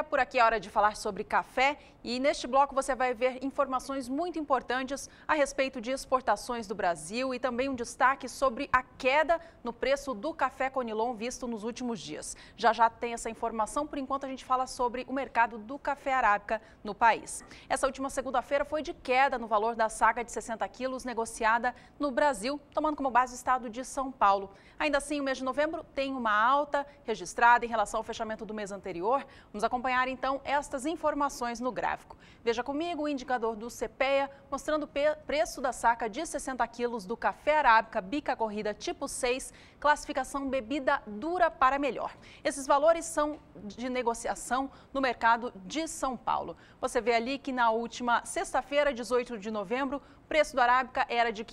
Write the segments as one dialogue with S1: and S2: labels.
S1: Por aqui é hora de falar sobre café e neste bloco você vai ver informações muito importantes a respeito de exportações do Brasil e também um destaque sobre a queda no preço do café Conilon visto nos últimos dias. Já já tem essa informação, por enquanto a gente fala sobre o mercado do café arábica no país. Essa última segunda-feira foi de queda no valor da saca de 60 quilos negociada no Brasil, tomando como base o estado de São Paulo. Ainda assim, o mês de novembro tem uma alta registrada em relação ao fechamento do mês anterior. Vamos acompanhar então estas informações no gráfico. Veja comigo o indicador do CPEA mostrando o preço da saca de 60 quilos do café arábica bica corrida tipo 6, classificação bebida dura para melhor. Esses valores são de negociação no mercado de São Paulo. Você vê ali que na última sexta-feira, 18 de novembro, o preço do arábica era de R$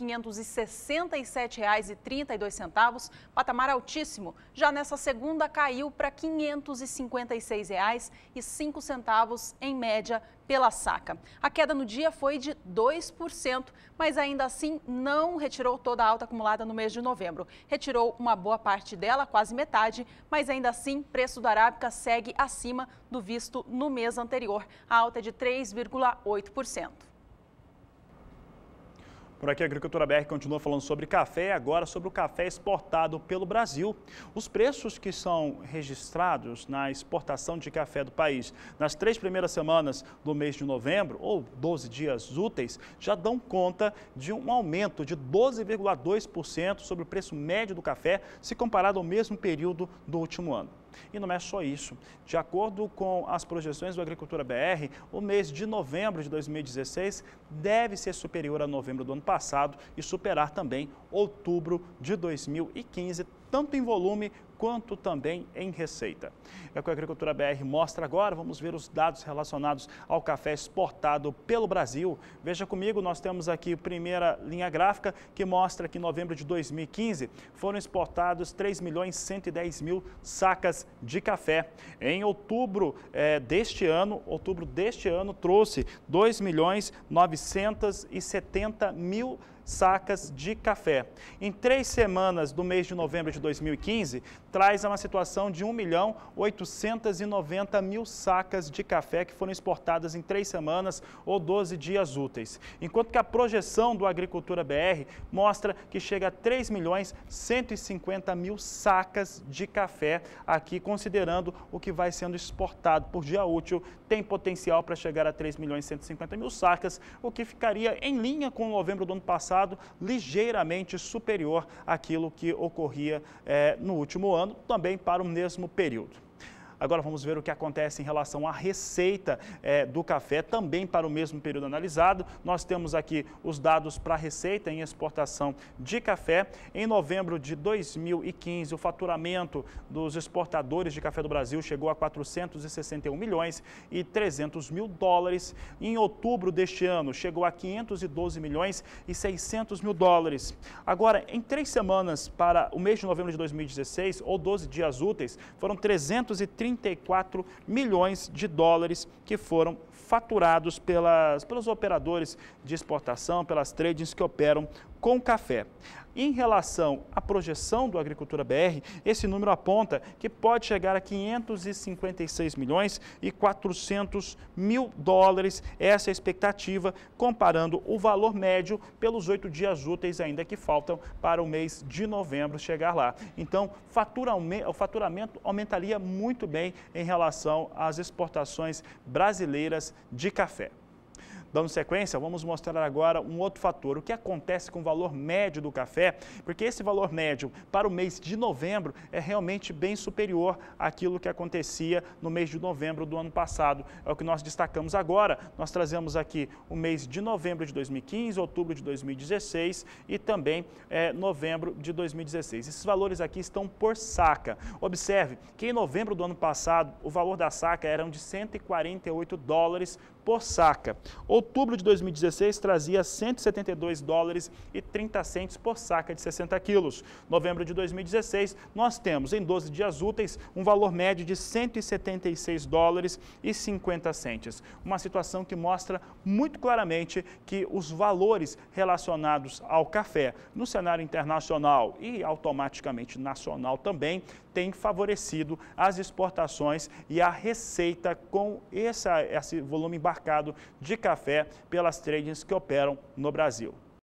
S1: 567,32, patamar altíssimo. Já nessa segunda caiu para R$ 556,05 em média pela saca. A queda no dia foi de 2%, mas ainda assim não retirou toda a alta acumulada no mês de novembro. Retirou uma boa parte dela, quase metade, mas ainda assim o preço do arábica segue acima do visto no mês anterior. A alta é de 3,8%.
S2: Por aqui a Agricultura BR continua falando sobre café e agora sobre o café exportado pelo Brasil. Os preços que são registrados na exportação de café do país nas 3 primeiras semanas do mês de novembro, ou 12 dias úteis, já dão conta de um aumento de 12,2% sobre o preço médio do café, se comparado ao mesmo período do último ano. E não é só isso. De acordo com as projeções do Agricultura BR, o mês de novembro de 2016 deve ser superior a novembro do ano passado e superar também outubro de 2015, tanto em volume quanto também em receita. É o que a Agricultura BR mostra agora. Vamos ver os dados relacionados ao café exportado pelo Brasil. Veja comigo, nós temos aqui a primeira linha gráfica que mostra que em novembro de 2015 foram exportados 3.110.000 sacas de café. Em outubro deste ano trouxe 2.970.000 sacas de café. Em 3 semanas do mês de novembro de 2015, traz uma situação de 1.890.000 sacas de café que foram exportadas em 3 semanas ou 12 dias úteis. Enquanto que a projeção do Agricultura BR mostra que chega a 3.150.000 sacas de café aqui, considerando o que vai sendo exportado por dia útil, tem potencial para chegar a 3.150.000 sacas, o que ficaria em linha com novembro do ano passado, ligeiramente superior àquilo que ocorria no último ano, também para o mesmo período. Agora vamos ver o que acontece em relação à receita do café, também para o mesmo período analisado. Nós temos aqui os dados para a receita em exportação de café. Em novembro de 2015, o faturamento dos exportadores de café do Brasil chegou a 461.300.000 dólares. Em outubro deste ano, chegou a 512.600.000 dólares. Agora, em 3 semanas para o mês de novembro de 2016, ou 12 dias úteis, foram 334 milhões de dólares que foram faturados pelos operadores de exportação, pelas tradings que operam com café. Em relação à projeção do Agricultura BR, esse número aponta que pode chegar a 556.400.000 dólares, essa é a expectativa, comparando o valor médio pelos 8 dias úteis ainda que faltam para o mês de novembro chegar lá. Então, o faturamento aumentaria muito bem em relação às exportações brasileiras de café. Dando sequência, vamos mostrar agora um outro fator, o que acontece com o valor médio do café, porque esse valor médio para o mês de novembro é realmente bem superior àquilo que acontecia no mês de novembro do ano passado. É o que nós destacamos agora. Nós trazemos aqui o mês de novembro de 2015, outubro de 2016 e também novembro de 2016. Esses valores aqui estão por saca. Observe que em novembro do ano passado, o valor da saca era de 148 dólares por saca. Ou Outubro de 2016 trazia 172 dólares e 30 centes por saca de 60 quilos. Novembro de 2016, nós temos em 12 dias úteis um valor médio de 176 dólares e 50 centes. Uma situação que mostra muito claramente que os valores relacionados ao café no cenário internacional e automaticamente nacional também têm favorecido as exportações e a receita com esse volume embarcado de café pelas tradings que operam no Brasil.